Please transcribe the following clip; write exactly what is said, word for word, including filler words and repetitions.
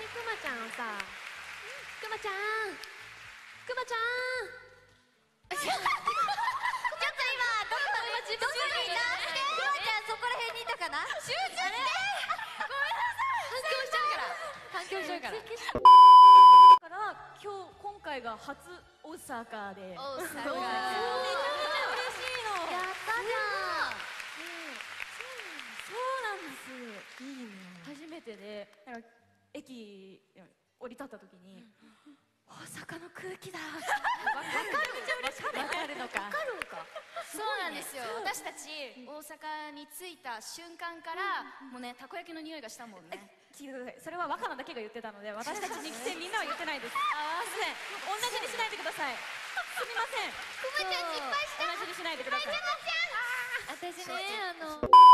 くまちゃんをさ、くまちゃん、くまちゃん。ちょっと今どこどこにいた？くまちゃんそこら辺にいたかな？集中して。ごめんなさい。反響しちゃうから。反響しちゃうから。 だから今日今回が初大阪で。 大阪。めちゃめちゃ嬉しいの。 やったじゃん。 そうなんです。いいね。初めてで、なんか駅降り立った時に大阪の空気だ。わかる。めっちゃ嬉しくて。わかるのか。わかるのか。 そうなんですよ。私たち大阪に着いた瞬間からもうね、たこ焼きの匂いがしたもんね。 聞いてください。それは若菜だけが言ってたので、私たちに来てみんなは言ってないです。ああ、すみません。同じにしないでください。すみません。 くまちゃん失敗した。 同じにしないでください。 私ね、あの